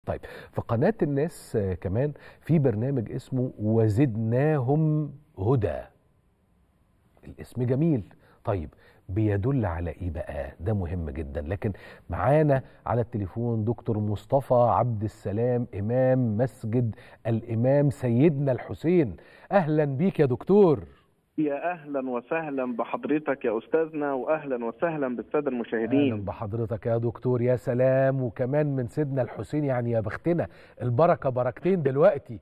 طيب، في قناة الناس كمان في برنامج اسمه وزدناهم هدى. الاسم جميل. طيب، بيدل على ايه بقى؟ ده مهم جدا. لكن معانا على التليفون دكتور مصطفى عبد السلام، امام مسجد الامام سيدنا الحسين. اهلا بيك يا دكتور. يا أهلا وسهلا بحضرتك يا أستاذنا، وأهلا وسهلا بالسادة اهلا المشاهدين. بحضرتك يا دكتور. يا سلام، وكمان من سيدنا الحسين، يعني يا بختنا، البركة بركتين دلوقتي.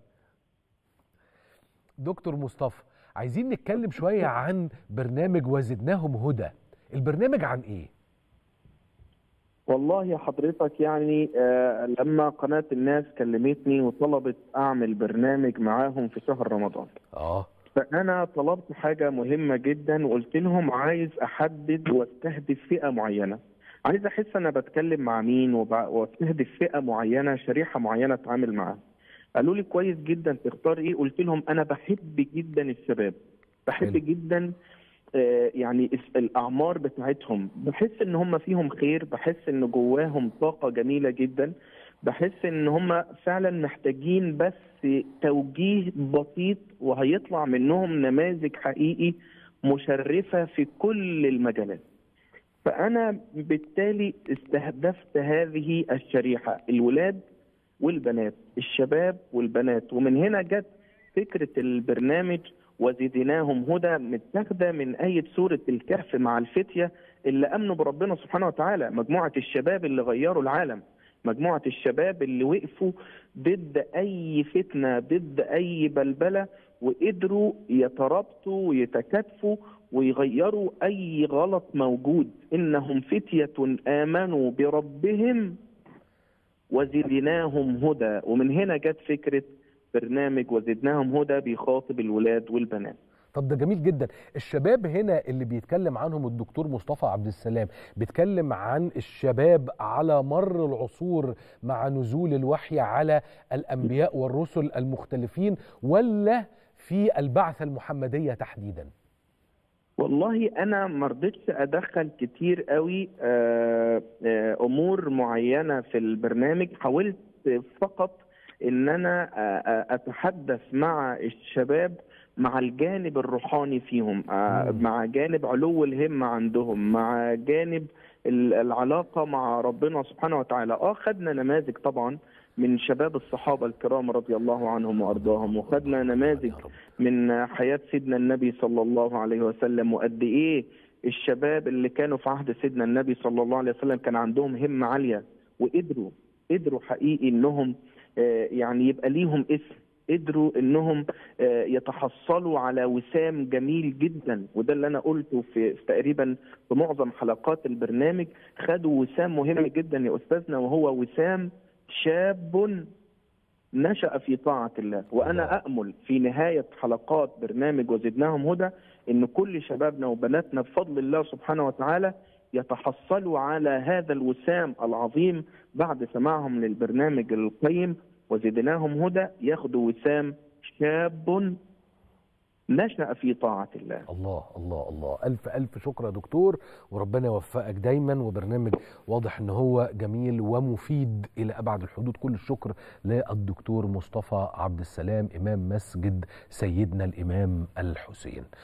دكتور مصطفى، عايزين نتكلم شوية عن برنامج وزدناهم هدى. البرنامج عن ايه؟ والله يا حضرتك يعني لما قناة الناس كلمتني وطلبت أعمل برنامج معاهم في شهر رمضان، فأنا طلبت حاجة مهمة جدا وقلت لهم عايز أحدد واستهدف فئة معينة، عايز أحس أنا بتكلم مع مين واستهدف فئة معينة، شريحة معينة أتعامل معاها. قالوا لي كويس جدا، تختار إيه؟ قلت لهم أنا بحب جدا الشباب، بحب حلو. جدا يعني الأعمار بتاعتهم، بحس إن هم فيهم خير، بحس إن جواهم طاقة جميلة جدا، بحس إن هم فعلا محتاجين بس توجيه بسيط وهيطلع منهم نماذج حقيقي مشرفة في كل المجالات. فأنا بالتالي استهدفت هذه الشريحة، الولاد والبنات، الشباب والبنات. ومن هنا جت فكرة البرنامج وزدناهم هدى، متاخده من آية سورة الكهف مع الفتية اللي آمنوا بربنا سبحانه وتعالى، مجموعة الشباب اللي غيروا العالم، مجموعة الشباب اللي وقفوا ضد أي فتنة، ضد أي بلبلة، وقدروا يترابطوا ويتكاتفوا ويغيروا أي غلط موجود. إنهم فتية آمنوا بربهم وزدناهم هدى. ومن هنا جت فكرة برنامج وزدناهم هدى بيخاطب الولاد والبنات. طب ده جميل جدا. الشباب هنا اللي بيتكلم عنهم الدكتور مصطفى عبد السلام بيتكلم عن الشباب على مر العصور مع نزول الوحي على الأنبياء والرسل المختلفين، ولا في البعثة المحمدية تحديدا؟ والله أنا ما رضيتش أدخل كتير قوي أمور معينة في البرنامج، حاولت فقط إن أنا أتحدث مع الشباب مع الجانب الروحاني فيهم، مع جانب علو الهمة عندهم، مع جانب العلاقة مع ربنا سبحانه وتعالى. خدنا نماذج طبعا من شباب الصحابة الكرام رضي الله عنهم وأرضاهم، وخدنا نماذج من حياة سيدنا النبي صلى الله عليه وسلم، وقد إيه الشباب اللي كانوا في عهد سيدنا النبي صلى الله عليه وسلم كان عندهم همة عالية، وقدروا حقيقي إنهم يعني يبقى ليهم اسم، قدروا إنهم يتحصلوا على وسام جميل جدا. وده اللي أنا قلته في تقريبا في معظم حلقات البرنامج، خدوا وسام مهم جدا يا أستاذنا، وهو وسام شاب نشأ في طاعة الله. وأنا أأمل في نهاية حلقات برنامج وزدناهم هدى إن كل شبابنا وبناتنا بفضل الله سبحانه وتعالى يتحصلوا على هذا الوسام العظيم بعد سماعهم للبرنامج القيم وزدناهم هدى، ياخدوا وسام شاب نشأ في طاعة الله. الله الله الله، ألف ألف شكر يا دكتور، وربنا يوفقك دايما. وبرنامج واضح ان هو جميل ومفيد إلى أبعد الحدود. كل الشكر للدكتور مصطفى عبد السلام، إمام مسجد سيدنا الإمام الحسين.